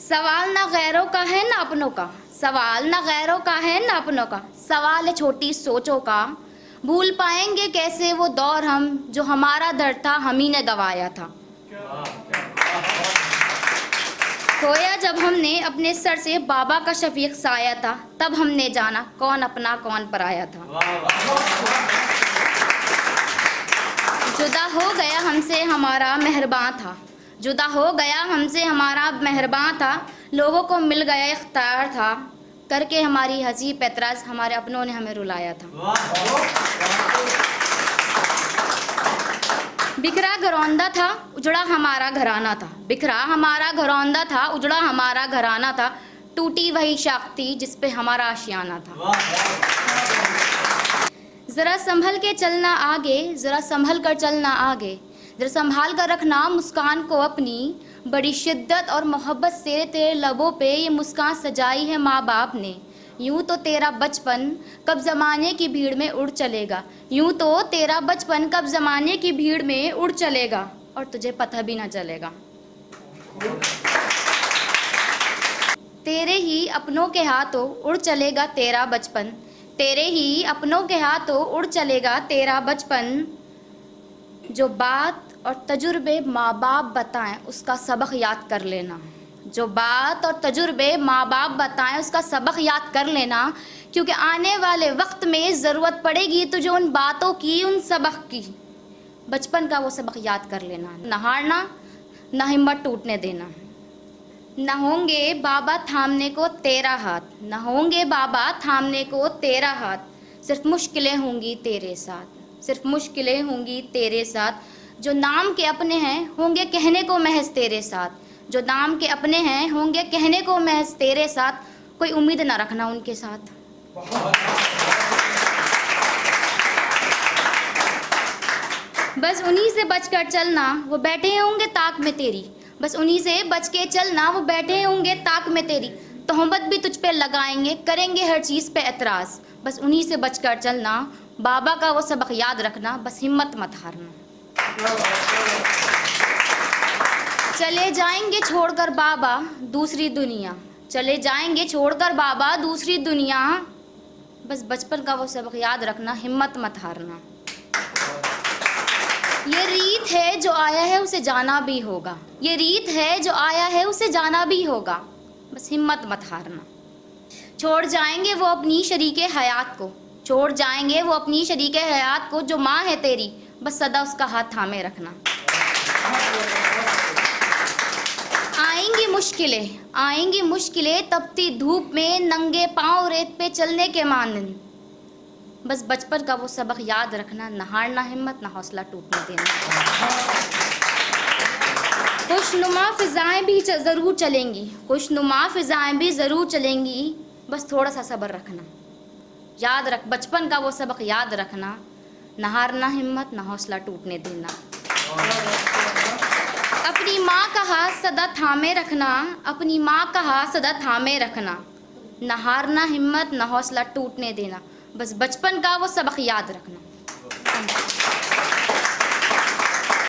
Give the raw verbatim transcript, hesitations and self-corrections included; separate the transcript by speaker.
Speaker 1: सवाल ना गैरों का है ना अपनों का, सवाल ना गैरों का है ना अपनों का, सवाल है छोटी सोचों का। भूल पाएंगे कैसे वो दौर हम जो हमारा दर्द था हम ही ने गवाया था। खोया जब हमने अपने सर से बाबा का शफीक साया था, तब हमने जाना कौन अपना कौन पराया था। जुदा हो गया हमसे हमारा मेहरबान था, जुदा हो गया हमसे हमारा मेहरबान था। लोगों को मिल गया इख्तियार था, करके हमारी हंसी पैतराज हमारे अपनों ने हमें रुलाया था। बिखरा घरौंदा था उजड़ा हमारा घराना था, बिखरा हमारा घरौंदा था उजड़ा हमारा घराना था। टूटी वही शाख्ती जिस पे हमारा आशियाना था। ज़रा संभल के चलना आगे, ज़रा संभल कर चलना आगे, ज़रा संभाल कर रखना मुस्कान को अपनी। बड़ी शिद्दत और मोहब्बत से तेरे लबों पे ये मुस्कान सजाई है माँ बाप ने। यूँ तो तेरा बचपन कब ज़माने की भीड़ में उड़ चलेगा, यूँ तो तेरा बचपन कब ज़माने की भीड़ में उड़ चलेगा, और तुझे पता भी ना चलेगा। तेरे ही अपनों के हाथों उड़ चलेगा तेरा बचपन, तेरे ही अपनों के हाथों उड़ चलेगा तेरा बचपन। जो बात और तजुर्बे माँ बाप बताएं उसका सबक याद कर लेना, जो बात और तजुर्बे माँ बाप बताएं उसका सबक याद कर लेना। क्योंकि आने वाले वक्त में ज़रूरत पड़ेगी तुझे उन बातों की, उन सबक की। बचपन का वो सबक याद कर लेना, ना हारना ना हिम्मत टूटने देना। न होंगे बाबा थामने को तेरा हाथ, न होंगे बाबा थामने को तेरा हाथ। सिर्फ मुश्किलें होंगी तेरे साथ, सिर्फ मुश्किलें होंगी तेरे साथ। जो नाम के अपने हैं होंगे कहने को महज तेरे साथ, जो नाम के अपने हैं होंगे कहने को महज तेरे साथ। कोई उम्मीद ना रखना उनके साथ। बस उन्हीं से बचकर चलना वो बैठे होंगे ताक में तेरी, बस उन्हीं से बच के चलना वो बैठे होंगे ताक में तेरी। तोहमत भी तुझ पे लगाएंगे करेंगे हर चीज़ पे एतराज़, बस उन्हीं से बचकर चलना। बाबा का वो सबक याद रखना, बस हिम्मत मत हारना। चले जाएंगे छोड़कर बाबा दूसरी दुनिया, चले जाएंगे छोड़कर बाबा दूसरी दुनिया। बस बचपन का वो सबक याद रखना, हिम्मत मत हारना। ये रीत है जो आया है उसे जाना भी होगा, ये रीत है जो आया है उसे जाना भी होगा। बस हिम्मत मत हारना। छोड़ जाएंगे वो अपनी शरीके हयात को, छोड़ जाएंगे वो अपनी शरीके हयात को। जो माँ है तेरी बस सदा उसका हाथ थामे रखना। आएंगी मुश्किलें, आएंगी मुश्किलें तपती धूप में नंगे पाँव रेत पे चलने के मानन। बस बचपन का वो सबक याद रखना, ना हारना हिम्मत ना हौसला टूटने देना। खुशनुमा फिजाएं भी ज़रूर चलेंगी, खुशनुमा फिजाएं भी ज़रूर चलेंगी। बस थोड़ा सा सब्र रखना, याद रख बचपन का वो सबक याद रखना। ना हारना हिम्मत ना हौसला टूटने देना। अपनी माँ का हाथ सदा थामे रखना, अपनी माँ का हाथ सदा थामे रखना। ना हारना हिम्मत ना हौसला टूटने देना, बस बचपन का वो सबक याद रखना।